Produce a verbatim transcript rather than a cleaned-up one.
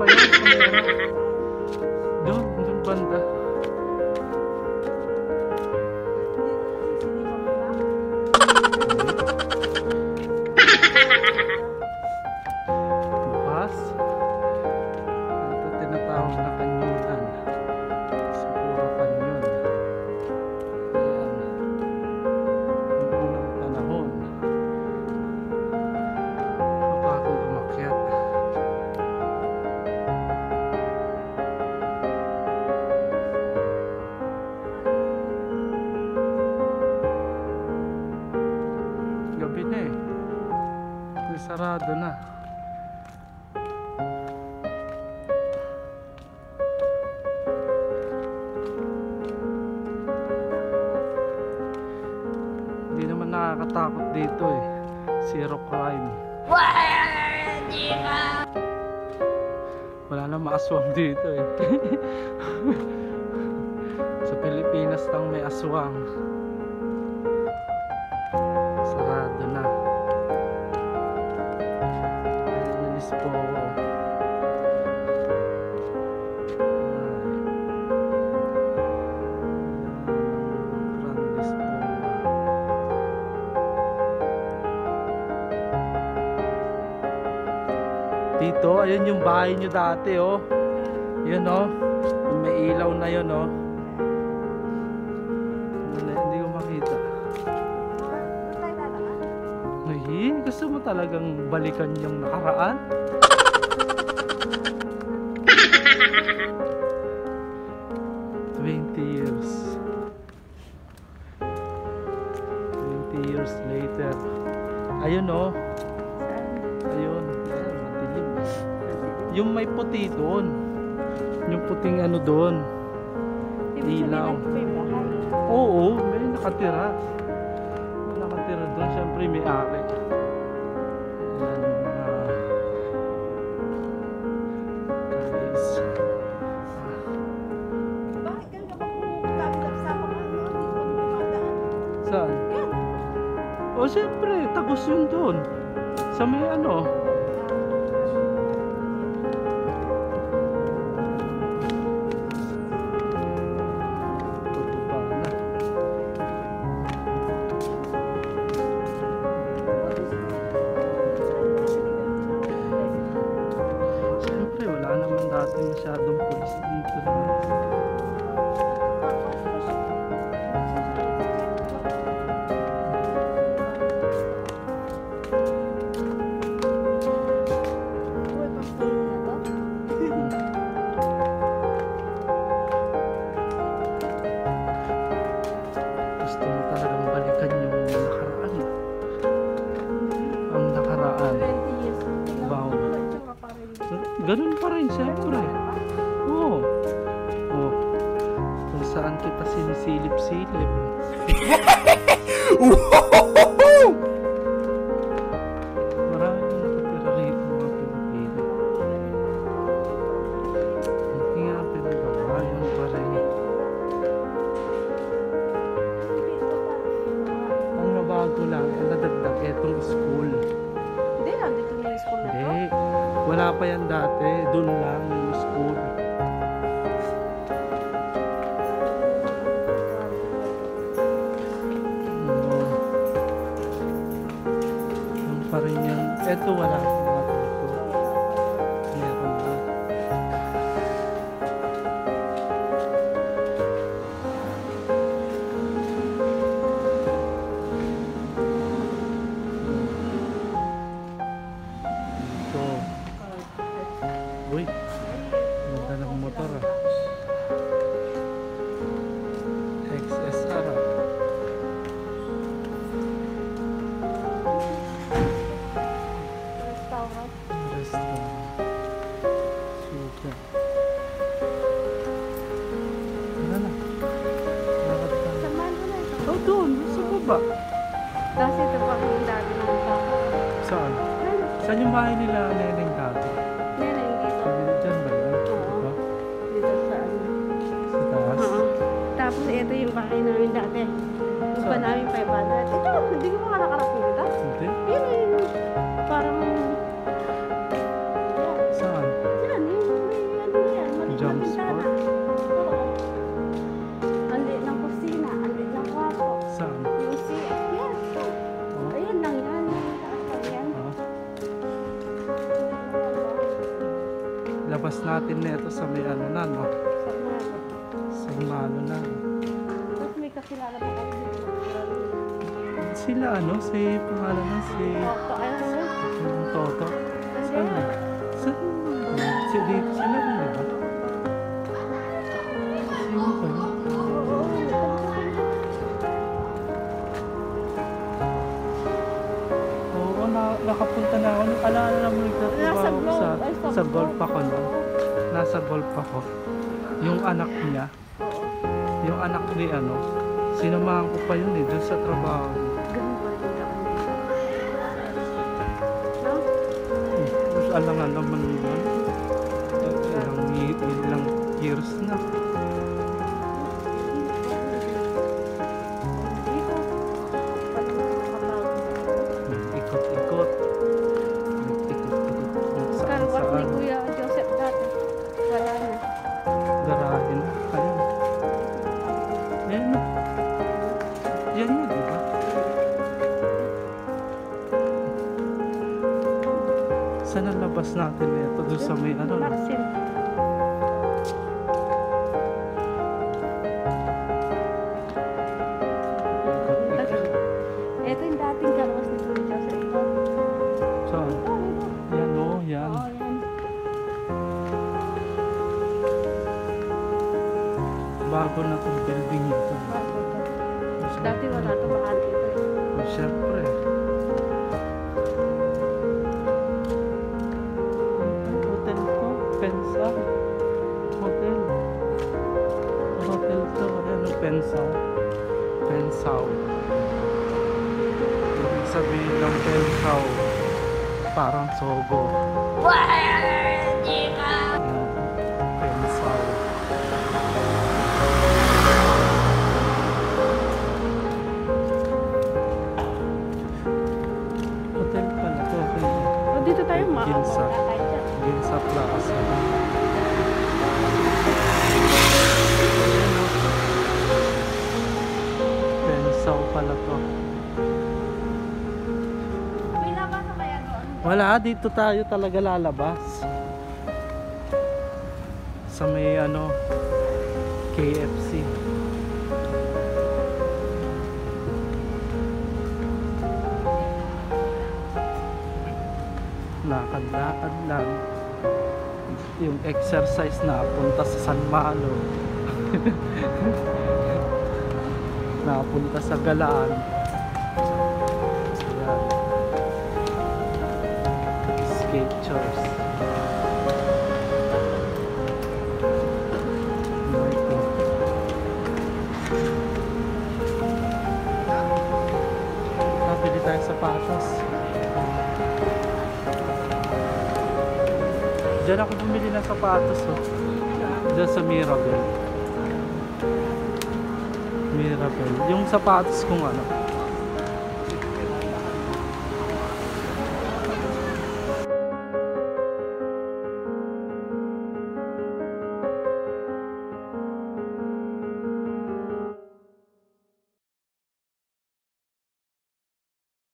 yun? Doon, doon banda. Bukas. Ito tinatawag na kanyunan. Siguro kanyon. Ayan. Ang unang panahon. Kapagod umakyat. Gabi na eh. May sarado na. Hindi naman nakakatakot dito eh. Zero crime. Wala na maaswang dito eh. Sa Pilipinas lang may aswang. Sarado na. Alis po ako. Dito, ayun yung bahay nyo dati oh. Yun oh. Yung may ilaw na yun oh. Hindi ko makita. Ay, gusto mo talagang balikan yung nakaraan? twenty years. twenty years later. Ayun oh. Ayun. Yung may puti doon. Yung puting ano doon. Ilaw. Oo, may nakatira. May nakatira doon. Siyempre may ari. Ayan, uh, guys. Bakit ganun ka pag-lapsa pa ka? Hindi ko dumadaan. Saan? Yan. O siyempre, tagos yun doon. Sa may ano. Dati masyadong pulis dito na. Gusto mo talagang balikan yung nakaraan. Ang nakaraan. Wow. Ganun pa rin siyempre. Oo. Oh. Kung saan kita sinisilip-silip. Maraming nakatira rito mga Pilipino. Hindi nga pinagawa yun pa rin. Ang nabago lang, ang nadagdag etong school. Hindi, nandito na yung school na to. Hindi. Wala pa yan dati. Doon lang yung school. Yung pa rin yan. Eto wala. Meron na. Ito. Uy, ganda ng motor ah. X S R ah. Restaurant. Restaurant. Super. Ano na? Lakad tayo. Samahan ko na ito. Oh, doon. Sa baba. Kasi ito pa yung dati ng papa. Saan? Saan yung bahay nila Neneng dati? Neneng dito. Diyan ba yan? Oo. Dito sa ano. Sa taas? Oo. Tapos ito yung bahay namin dati. Yung pa Saan? namin five hundred. Ito, hindi ko mga nakarating dito. Hindi? Yun yung parang... Saan? Yan, yung Labas natin nito sa may ano na, no? Sa mga. Sa malo na. Tapos may kakilala pa kami dito. Sila ano, si pangalan na si Toto, ano yun? yung Toto. Kasi, Saan na? Saan? Si dito sila rin, di ba? Sino ba yun? oo, Oo, na, nakapunta na ako. Alala mo nasa nagtatrabaho golf. sa, Ay, sa golf ako, no? Oo. Nasa golf ako. Yung anak niya, Oo. yung anak ni ano, sinamahan ko pa yun eh, dun sa trabaho. Ganun ba rin yung ako dito? No? Hmm, Tapos alangan naman yun. Ilang, y- ilang years na. Dito. Pag nakapagod. Ikot-ikot. Ikot-ikot. Kung saan Karwas ni saan. Kuya Joseph dati. Wala na. Garahe na. Ayun. Ayan na. Yan yun, di ba? Saan ang labas natin ito? Doon sa may ano. no? Maxim. Ikot-ikot. Ito yung dating karwas ni Kuya Joseph. Ito. Saan? Ito, ito. Yan o, yan. Oo, yan. Bago na itong building ito. Bago to. Dati wala ito. Bakante ito eh. Siyempre. Hotel ko. Pensa. Hotel. Hotel to. Ano Pensaw? Pensaw. Ibig sabihin ng Pensaw, parang Sogo. Ayan. Pensaw. Hotel pala to. Hotel. Oh, dito tayo maawa. Ginsa. Wala tayo dyan. Ginsa Plaza. Pensaw pala to. May laban na kaya doon? Wala, dito tayo talaga lalabas. Sa may ano, K F C. Lakad-lakad lang. Yung exercise na punta sa San Malo. Napunta sa Galaan. Ayan. Skechers. Nike. Nabili tayo sapatos. Diyan ako bumili ng sapatos, oh. Diyan sa Mirabel. Mirabel. Yung sapatos kung ano,